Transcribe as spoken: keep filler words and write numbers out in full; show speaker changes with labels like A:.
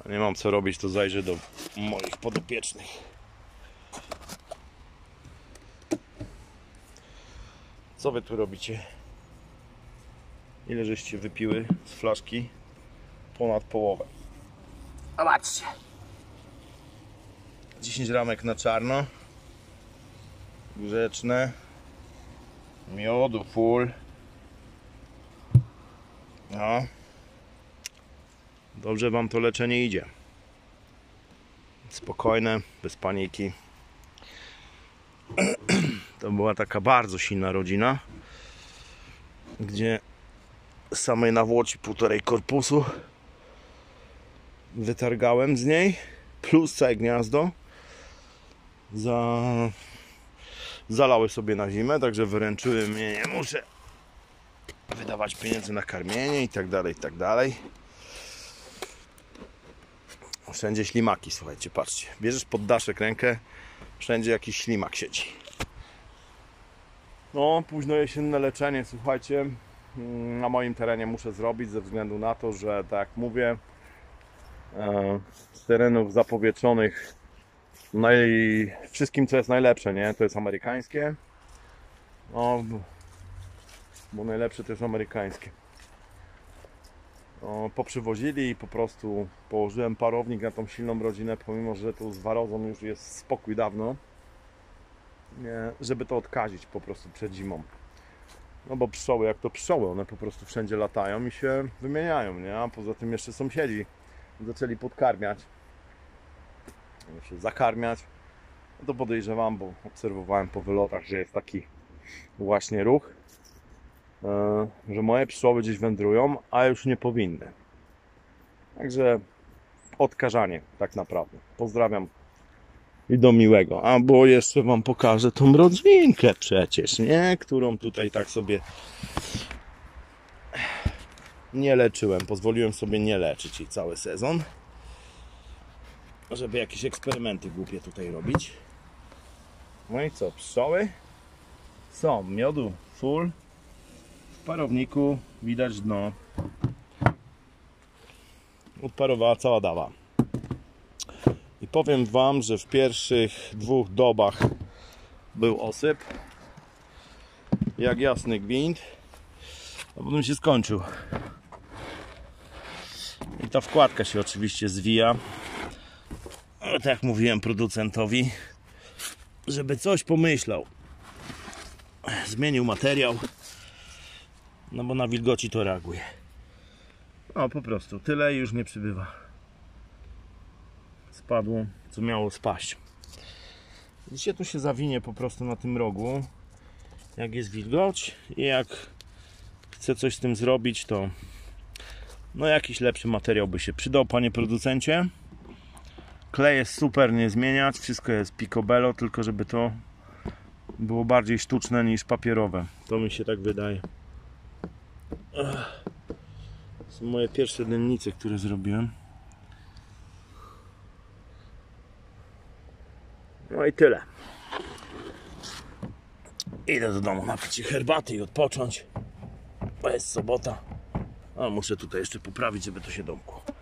A: nie mam co robić, to zajrzę do moich podopiecznych. Co wy tu robicie? Ile żeście wypiły z flaszki? Ponad połowę. Zobaczcie. dziesięć ramek na czarno. Grzeczne. Miodu full. No. Dobrze wam to leczenie idzie. Spokojne, bez paniki. To była taka bardzo silna rodzina, gdzie z samej nawłoci półtorej korpusu wytargałem z niej, plus całe gniazdo. Za... Zalały sobie na zimę, także wyręczyły mnie, nie muszę wydawać pieniędzy na karmienie i tak dalej, i tak dalej. Wszędzie ślimaki, słuchajcie, patrzcie. Bierzesz pod daszek rękę, wszędzie jakiś ślimak siedzi. No, późno jesienne leczenie, słuchajcie, na moim terenie muszę zrobić ze względu na to, że tak jak mówię, z terenów zapowietrzonych naj... wszystkim co jest najlepsze, nie? To jest amerykańskie. No, bo najlepsze to jest amerykańskie. No, poprzywozili i po prostu położyłem parownik na tą silną rodzinę, pomimo że tu z warozą już jest spokój dawno, nie, żeby to odkazić po prostu przed zimą. No bo pszczoły, jak to pszczoły, one po prostu wszędzie latają i się wymieniają, nie? A poza tym jeszcze sąsiedzi zaczęli podkarmiać, jeszcze zakarmiać. No to podejrzewam, bo obserwowałem po wylotach, że jest taki właśnie ruch, że moje pszczoły gdzieś wędrują, a już nie powinny. Także odkażanie tak naprawdę. Pozdrawiam i do miłego. A bo jeszcze wam pokażę tą rodzinkę przecież, nie? Którą tutaj tak sobie nie leczyłem. Pozwoliłem sobie nie leczyć jej cały sezon, żeby jakieś eksperymenty głupie tutaj robić. No i co? Pszczoły są, miodu full. W parowniku widać dno. Odparowała cała dawa. I powiem wam, że w pierwszych dwóch dobach był osyp jak jasny gwint, a potem się skończył. I ta wkładka się oczywiście zwija. Ale tak jak mówiłem producentowi, żeby coś pomyślał, zmienił materiał. No bo na wilgoci to reaguje. No po prostu tyle i już nie przybywa. Spadło co miało spaść. Dzisiaj tu się zawinie po prostu na tym rogu, jak jest wilgoć i jak chcę coś z tym zrobić, to no jakiś lepszy materiał by się przydał, panie producencie. Klej jest super, nie zmieniać, wszystko jest picobello, tylko żeby to było bardziej sztuczne niż papierowe. To mi się tak wydaje. To są moje pierwsze dennice, które zrobiłem. No i tyle. Idę do domu napić się herbaty i odpocząć. Bo jest sobota. A muszę tutaj jeszcze poprawić, żeby to się domkło.